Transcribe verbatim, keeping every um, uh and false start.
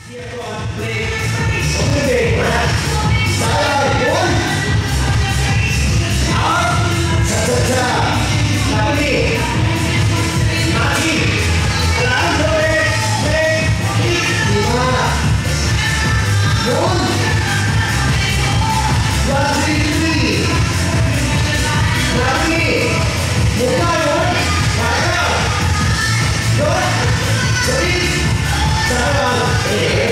เกียร์ก่อนเบรกผมจะเบรกนะสายเลยโอ้ยเอาช้าช้าช้ามาดิมาดิหลังเบรกเบรกดีมากโยนวันที่สี่มาดิหมุนได้โยนไปแล้วโยนสวิงสายวันเอ๊